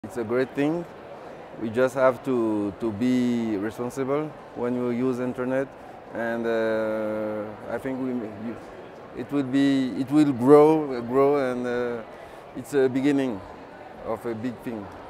It's a great thing. We just have to be responsible when you use internet, and I think it will grow, and it's a beginning of a big thing.